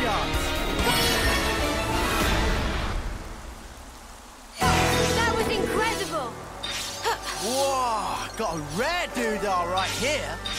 chance. That was incredible! Whoa, got a rare doodah right here.